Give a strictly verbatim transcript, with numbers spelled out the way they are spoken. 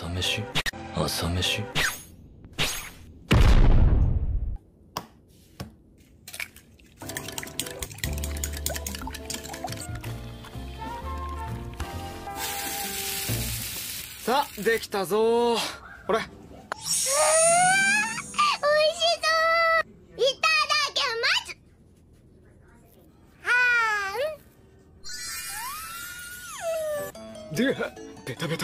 朝飯朝飯さあできたぞー。ほれ。 おいしそう。いただきます。はーん。 でベタベタ